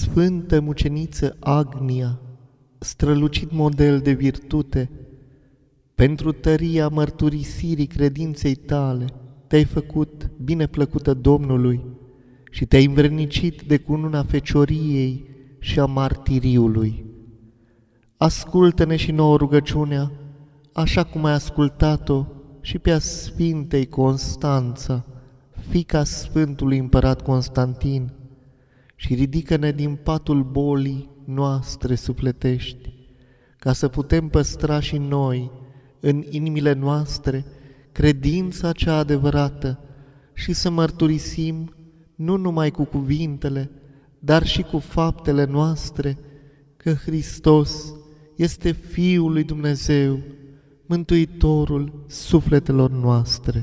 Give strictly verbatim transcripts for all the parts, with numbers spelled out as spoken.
Sfântă muceniță Agnia, strălucit model de virtute, pentru tăria mărturisirii credinței tale, te-ai făcut bineplăcută Domnului și te-ai învrednicit de cununa fecioriei și a martiriului. Ascultă-ne și nouă rugăciunea, așa cum ai ascultat-o și pe a Sfintei Constanța, fiica Sfântului Împărat Constantin, și ridică-ne din patul bolii noastre sufletești, ca să putem păstra și noi în inimile noastre credința cea adevărată și să mărturisim nu numai cu cuvintele, dar și cu faptele noastre că Hristos este Fiul lui Dumnezeu, Mântuitorul sufletelor noastre.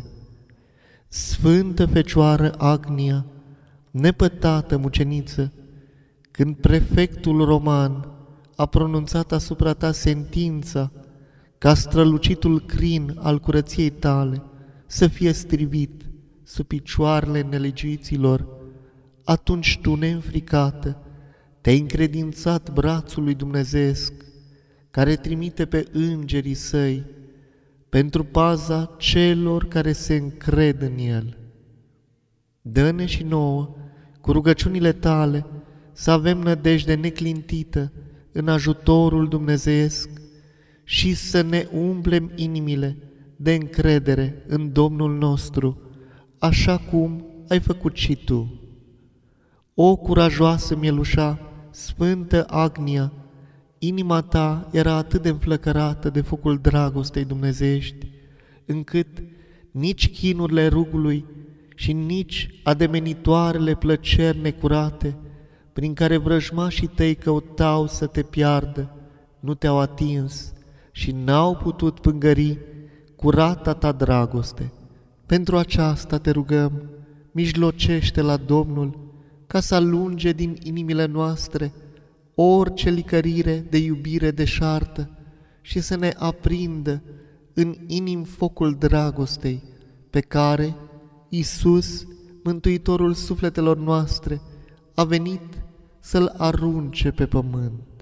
Sfântă Fecioară Agnia, nepătată muceniță, când prefectul roman a pronunțat asupra ta sentința ca strălucitul crin al curăției tale să fie strivit sub picioarele nelegiuiților, atunci tu, neînfricată, te-ai încredințat brațului dumnezeesc, care trimite pe îngerii săi pentru paza celor care se încred în el. Dă-ne și nouă, cu rugăciunile tale, să avem nădejde neclintită în ajutorul dumnezeiesc și să ne umplem inimile de încredere în Domnul nostru, așa cum ai făcut și tu. O curajoasă mielușa, Sfântă Agnia, inima ta era atât de înflăcărată de focul dragostei dumnezeiești, încât nici chinurile rugului și nici ademenitoarele plăceri necurate, prin care vrăjmașii tăi căutau să te piardă, nu te-au atins și n-au putut pângări curata ta dragoste. Pentru aceasta te rugăm, mijlocește la Domnul, ca să alunge din inimile noastre orice licărire de iubire deșartă și să ne aprindă în inim focul dragostei, pe care Iisus, Mântuitorul sufletelor noastre, a venit să-L arunce pe pământ.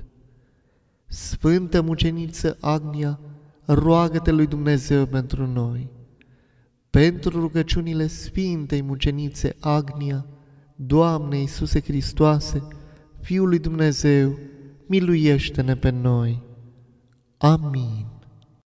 Sfântă muceniță Agnia, roagă-te lui Dumnezeu pentru noi. Pentru rugăciunile Sfintei mucenițe Agnia, Doamne Iisuse Hristoase, Fiul lui Dumnezeu, miluiește-ne pe noi. Amin.